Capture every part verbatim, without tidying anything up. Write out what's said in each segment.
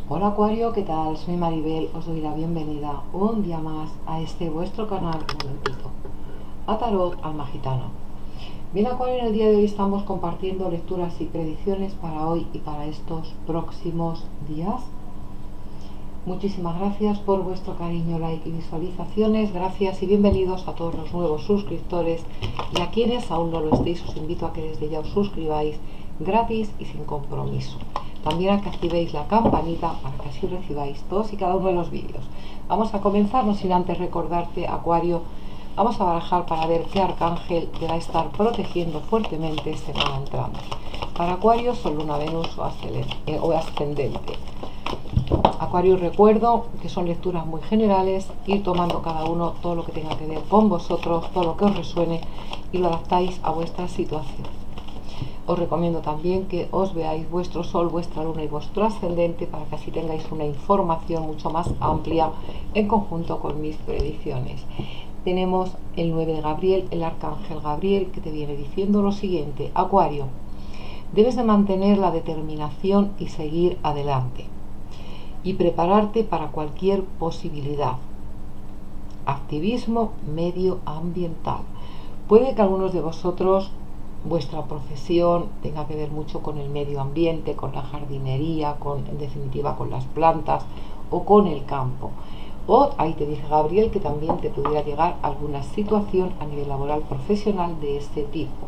Hola Acuario, ¿qué tal? Soy Maribel, os doy la bienvenida un día más a este vuestro canal, un momentito, a Tarot Alma Gitana. Bien Acuario, en el día de hoy estamos compartiendo lecturas y predicciones para hoy y para estos próximos días. Muchísimas gracias por vuestro cariño, like y visualizaciones. Gracias y bienvenidos a todos los nuevos suscriptores, y a quienes aún no lo estéis os invito a que desde ya os suscribáis gratis y sin compromiso. También a que activéis la campanita para que así recibáis todos y cada uno de los vídeos. Vamos a comenzar, no sin antes recordarte, Acuario, vamos a barajar para ver qué arcángel te va a estar protegiendo fuertemente semana entrante. Para Acuario, Sol, Luna, Venus o ascendente. Acuario, recuerdo que son lecturas muy generales, ir tomando cada uno todo lo que tenga que ver con vosotros, todo lo que os resuene, y lo adaptáis a vuestra situación. Os recomiendo también que os veáis vuestro Sol, vuestra Luna y vuestro ascendente para que así tengáis una información mucho más amplia en conjunto con mis predicciones. Tenemos el nueve de Gabriel, el arcángel Gabriel, que te viene diciendo lo siguiente: Acuario, debes de mantener la determinación y seguir adelante y prepararte para cualquier posibilidad. Activismo medioambiental. Puede que algunos de vosotros, vuestra profesión tenga que ver mucho con el medio ambiente, con la jardinería, con, en definitiva, con las plantas o con el campo. O ahí te dice Gabriel que también te pudiera llegar alguna situación a nivel laboral profesional de este tipo.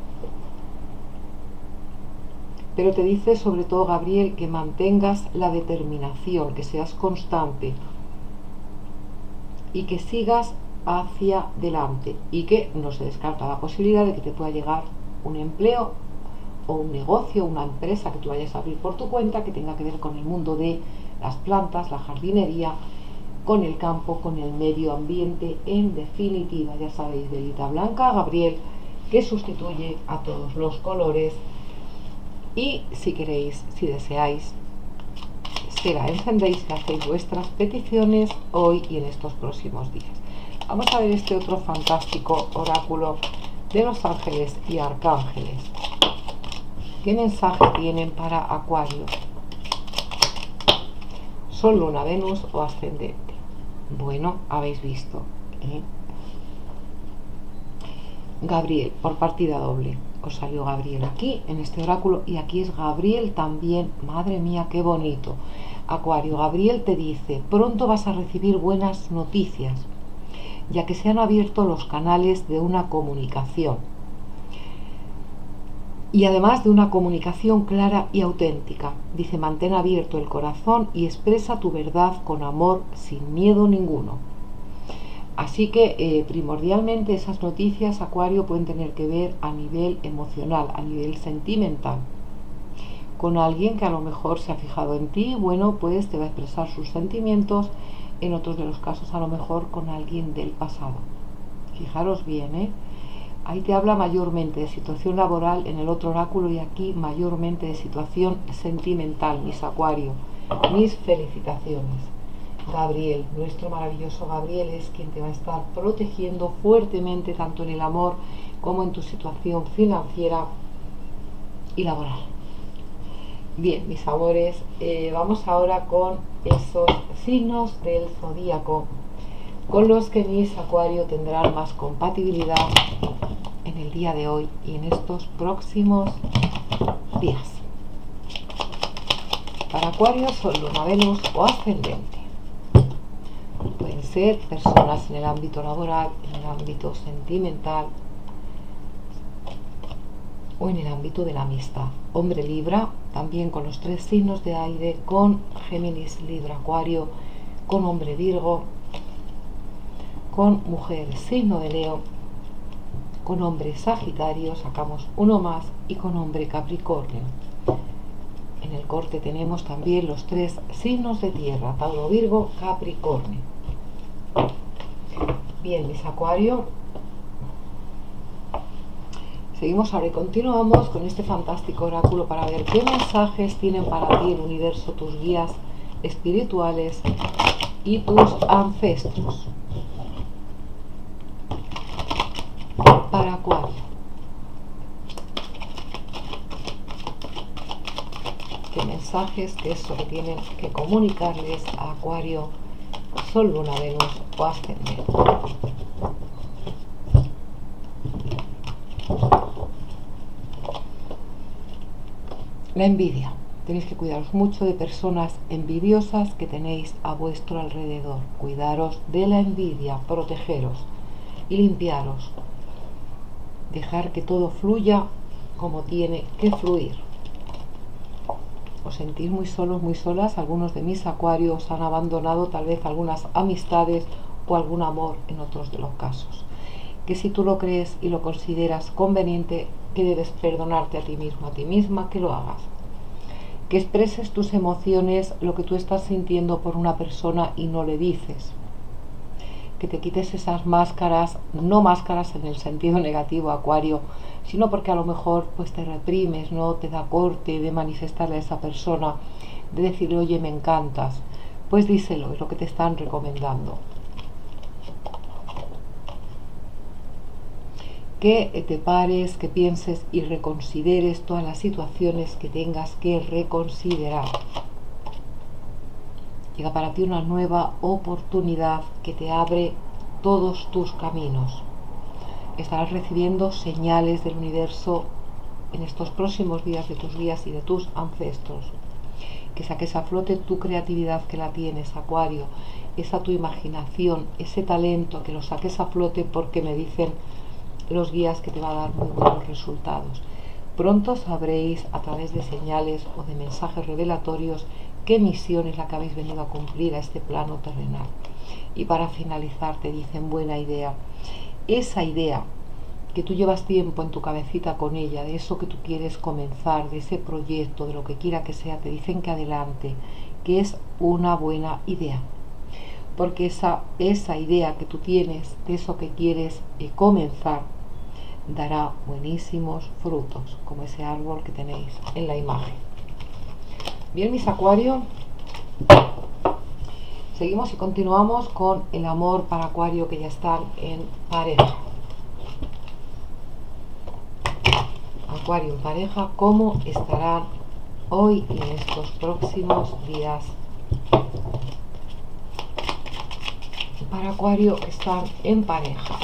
Pero te dice sobre todo Gabriel que mantengas la determinación, que seas constante y que sigas hacia adelante, y que no se descarta la posibilidad de que te pueda llegar un empleo o un negocio, una empresa que tú vayas a abrir por tu cuenta que tenga que ver con el mundo de las plantas, la jardinería, con el campo, con el medio ambiente. En definitiva, ya sabéis, velita blanca, Gabriel, que sustituye a todos los colores. Y si queréis, si deseáis, se la encendéis y hacéis vuestras peticiones hoy y en estos próximos días. Vamos a ver este otro fantástico oráculo de los ángeles y arcángeles. ¿Qué mensaje tienen para Acuario? Sol, Luna, Venus o ascendente. Bueno, habéis visto, ¿eh? Gabriel, por partida doble. Os salió Gabriel aquí en este oráculo, y aquí es Gabriel también. Madre mía, qué bonito. Acuario, Gabriel te dice: pronto vas a recibir buenas noticias, ya que se han abierto los canales de una comunicación, y además de una comunicación clara y auténtica. Dice: mantén abierto el corazón y expresa tu verdad con amor, sin miedo ninguno. Así que eh, primordialmente esas noticias, Acuario, pueden tener que ver a nivel emocional, a nivel sentimental, con alguien que a lo mejor se ha fijado en ti. Bueno, pues te va a expresar sus sentimientos. En otros de los casos, a lo mejor con alguien del pasado. Fijaros bien, ¿eh? Ahí te habla mayormente de situación laboral en el otro oráculo, y aquí mayormente de situación sentimental, mis Acuario. Mis felicitaciones. Gabriel, nuestro maravilloso Gabriel, es quien te va a estar protegiendo fuertemente, tanto en el amor como en tu situación financiera y laboral. Bien, mis amores, eh, vamos ahora con esos signos del zodíaco con los que mis Acuario tendrán más compatibilidad en el día de hoy y en estos próximos días. Para Acuario, Sol, Luna, Venus o ascendente. Pueden ser personas en el ámbito laboral, en el ámbito sentimental o en el ámbito de la amistad. Hombre, Libra, también con los tres signos de aire, con Géminis, Libra, Acuario, con hombre, Virgo, con mujer, signo de Leo, con hombre, Sagitario, sacamos uno más, y con hombre, Capricornio. En el corte tenemos también los tres signos de tierra: Tauro, Virgo, Capricornio. Bien, mis Acuario, seguimos ahora y continuamos con este fantástico oráculo para ver qué mensajes tienen para ti el universo, tus guías espirituales y tus ancestros. Para Acuario, ¿qué mensajes mensajes que eso que tienen que comunicarles a Acuario, Sol, Luna, Venus o Ascendente. La envidia. Tenéis que cuidaros mucho de personas envidiosas que tenéis a vuestro alrededor. Cuidaros de la envidia, protegeros y limpiaros. Dejar que todo fluya como tiene que fluir. Os sentís muy solos, muy solas. Algunos de mis acuarios han abandonado tal vez algunas amistades o algún amor en otros de los casos. Que si tú lo crees y lo consideras conveniente, que debes perdonarte a ti mismo, a ti misma, que lo hagas. Que expreses tus emociones, lo que tú estás sintiendo por una persona y no le dices. Que te quites esas máscaras, no máscaras en el sentido negativo, Acuario, sino porque a lo mejor pues te reprimes, no te da corte de manifestarle a esa persona, de decirle, oye, me encantas. Pues díselo, es lo que te están recomendando. Que te pares, que pienses y reconsideres todas las situaciones que tengas que reconsiderar. Llega para ti una nueva oportunidad que te abre todos tus caminos. Estarás recibiendo señales del universo en estos próximos días de tus guías y de tus ancestros. Que saques a flote tu creatividad, que la tienes, Acuario, esa tu imaginación, ese talento, que lo saques a flote, porque me dicen los guías que te va a dar muy buenos resultados. Pronto sabréis a través de señales o de mensajes revelatorios qué misión es la que habéis venido a cumplir a este plano terrenal. Y para finalizar te dicen, buena idea, esa idea que tú llevas tiempo en tu cabecita con ella, de eso que tú quieres comenzar, de ese proyecto, de lo que quiera que sea, te dicen que adelante, que es una buena idea. Porque esa, esa idea que tú tienes, de eso que quieres eh, comenzar, dará buenísimos frutos, como ese árbol que tenéis en la imagen. Bien, mis Acuario, seguimos y continuamos con el amor para Acuario, que ya están en pareja. Acuario en pareja, ¿cómo estarán hoy y en estos próximos días? Para Acuario que están en pareja.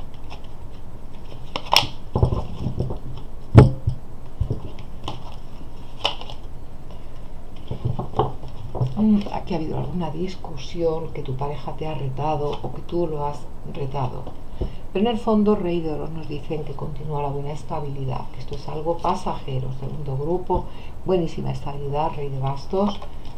Aquí ha habido alguna discusión, que tu pareja te ha retado o que tú lo has retado. Pero en el fondo, Rey de Oros nos dicen que continúa la buena estabilidad, que esto es algo pasajero. Segundo grupo, buenísima estabilidad, Rey de Bastos.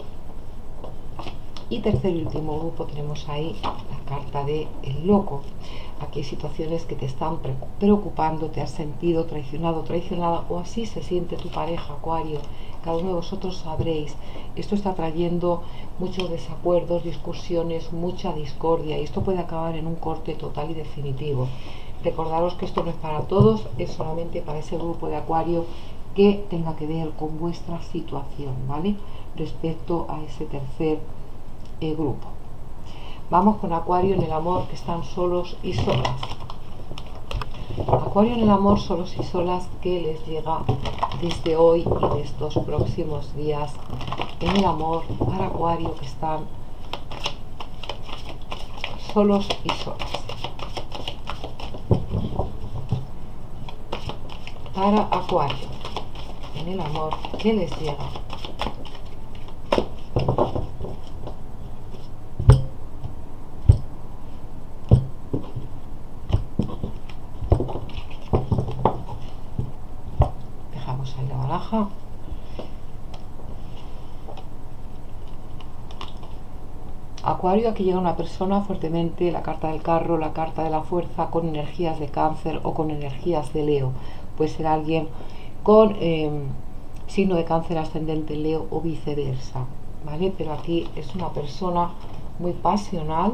Y tercer y último grupo tenemos ahí la carta de el loco. Aquí hay situaciones que te están preocupando, te has sentido traicionado, traicionada, o así se siente tu pareja, Acuario. Cada uno de vosotros sabréis, esto está trayendo muchos desacuerdos, discusiones, mucha discordia, y esto puede acabar en un corte total y definitivo. Recordaros que esto no es para todos, es solamente para ese grupo de Acuario que tenga que ver con vuestra situación, ¿vale? Respecto a ese tercer eh, grupo. Vamos con Acuario en el amor, que están solos y solas. Acuario en el amor, solos y solas, que les llega desde hoy y de estos próximos días en el amor para Acuario, que están solos y solas. Para Acuario en el amor, que les llega. Acuario, aquí llega una persona fuertemente, la carta del carro, la carta de la fuerza, con energías de Cáncer o con energías de Leo. Puede ser alguien con eh, signo de Cáncer ascendente Leo o viceversa, ¿vale? Pero aquí es una persona muy pasional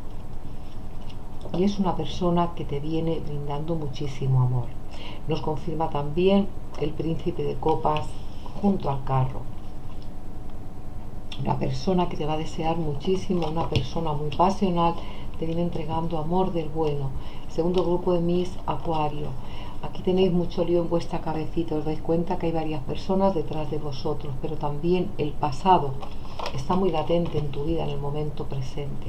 y es una persona que te viene brindando muchísimo amor. Nos confirma también el príncipe de copas junto al carro. Una persona que te va a desear muchísimo, una persona muy pasional, te viene entregando amor del bueno. Segundo grupo de mis Acuario. Aquí tenéis mucho lío en vuestra cabecita, os dais cuenta que hay varias personas detrás de vosotros, pero también el pasado está muy latente en tu vida en el momento presente.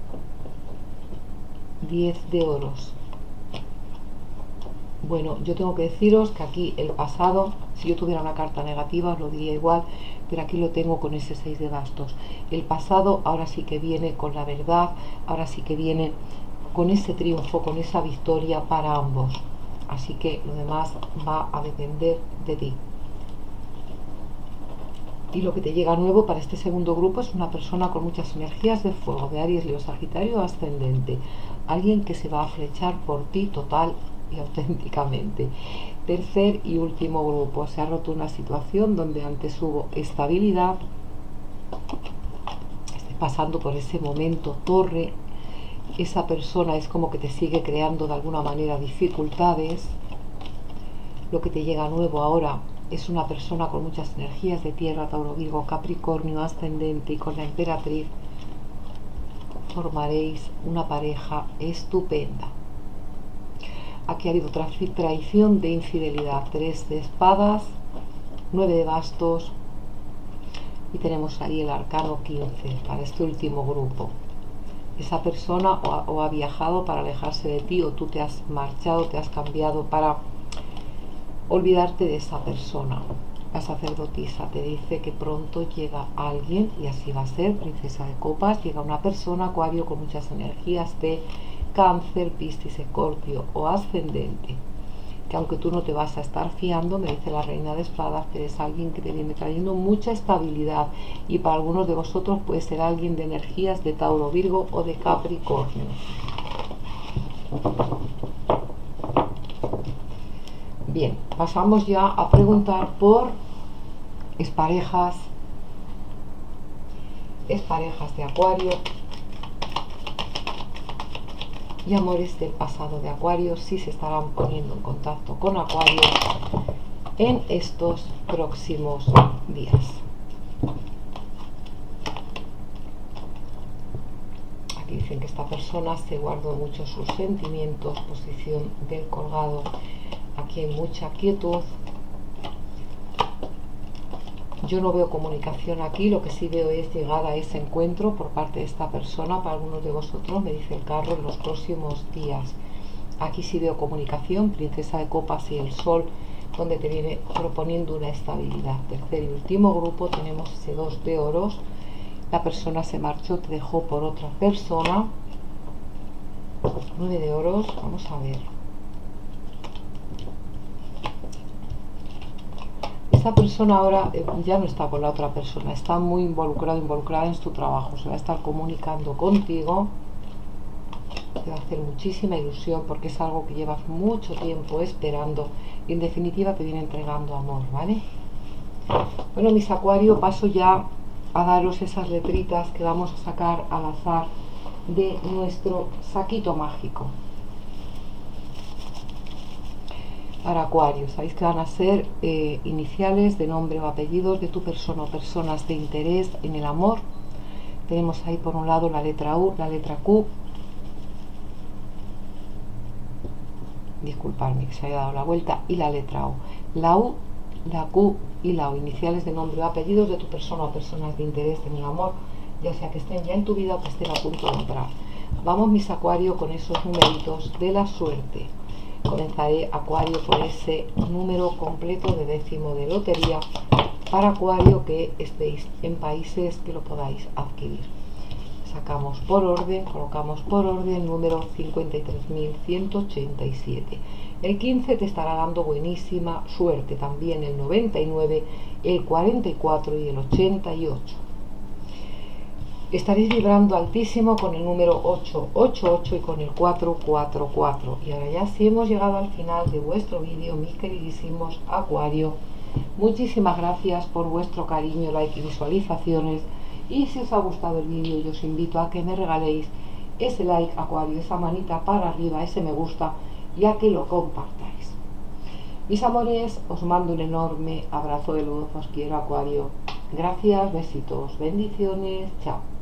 diez de oros. Bueno, yo tengo que deciros que aquí el pasado, si yo tuviera una carta negativa os lo diría igual, pero aquí lo tengo con ese seis de bastos. El pasado ahora sí que viene con la verdad, ahora sí que viene con ese triunfo, con esa victoria para ambos. Así que lo demás va a depender de ti. Y lo que te llega nuevo para este segundo grupo es una persona con muchas energías de fuego, de Aries, Leo, Sagitario, ascendente. Alguien que se va a flechar por ti total y auténticamente. Tercer y último grupo. Se ha roto una situación donde antes hubo estabilidad. Estás pasando por ese momento torre. Esa persona es como que te sigue creando de alguna manera dificultades. Lo que te llega nuevo ahora es una persona con muchas energías de tierra, Tauro, Virgo, Capricornio, ascendente, y con la emperatriz formaréis una pareja estupenda. Aquí ha habido traición de infidelidad, tres de espadas, nueve de bastos, y tenemos ahí el arcano quince para este último grupo. Esa persona o ha, o ha viajado para alejarse de ti, o tú te has marchado, te has cambiado para olvidarte de esa persona. La sacerdotisa te dice que pronto llega alguien, y así va a ser. Princesa de copas, llega una persona, Acuario, con muchas energías de Cáncer, Piscis, Escorpio o ascendente, que aunque tú no te vas a estar fiando, me dice la reina de espadas, que eres alguien que te viene trayendo mucha estabilidad, y para algunos de vosotros puede ser alguien de energías de Tauro, Virgo o de Capricornio. Bien, pasamos ya a preguntar por exparejas, exparejas de Acuario y amores del pasado de Acuario, si se estarán poniendo en contacto con Acuario en estos próximos días. Aquí dicen que esta persona se guardó mucho sus sentimientos, posición del colgado. Aquí hay mucha quietud. Yo no veo comunicación aquí, lo que sí veo es llegada a ese encuentro por parte de esta persona. Para algunos de vosotros, me dice el carro, en los próximos días. Aquí sí veo comunicación, princesa de copas y el sol, donde te viene proponiendo una estabilidad. Tercer y último grupo, tenemos ese dos de oros. La persona se marchó, te dejó por otra persona. Nueve de oros, vamos a ver. Esta persona ahora eh, ya no está con la otra persona, está muy involucrado, involucrada en su trabajo, se va a estar comunicando contigo, te va a hacer muchísima ilusión porque es algo que llevas mucho tiempo esperando, y en definitiva te viene entregando amor, ¿vale? Bueno, mis Acuario, paso ya a daros esas letritas que vamos a sacar al azar de nuestro saquito mágico. Para Acuario, sabéis que van a ser eh, iniciales de nombre o apellidos de tu persona o personas de interés en el amor. Tenemos ahí por un lado la letra U, la letra Q. Disculpadme que se haya dado la vuelta, y la letra U. La U, la Q y la O, iniciales de nombre o apellidos de tu persona o personas de interés en el amor, ya sea que estén ya en tu vida o que estén a punto de entrar. Vamos, mis Acuario, con esos numeritos de la suerte. Comenzaré, Acuario, por ese número completo de décimo de lotería para Acuario que estéis en países que lo podáis adquirir. Sacamos por orden, colocamos por orden número cincuenta y tres mil ciento ochenta y siete. El quince te estará dando buenísima suerte, también el noventa y nueve, el cuarenta y cuatro y el ochenta y ocho. Estaréis vibrando altísimo con el número ocho ocho ocho y con el cuatro cuatro cuatro. Y ahora ya sí hemos llegado al final de vuestro vídeo, mis queridísimos Acuario. Muchísimas gracias por vuestro cariño, like y visualizaciones. Y si os ha gustado el vídeo, yo os invito a que me regaléis ese like, Acuario, esa manita para arriba, ese me gusta, y a que lo compartáis. Mis amores, os mando un enorme abrazo de luz, os quiero, Acuario. Gracias, besitos, bendiciones, chao.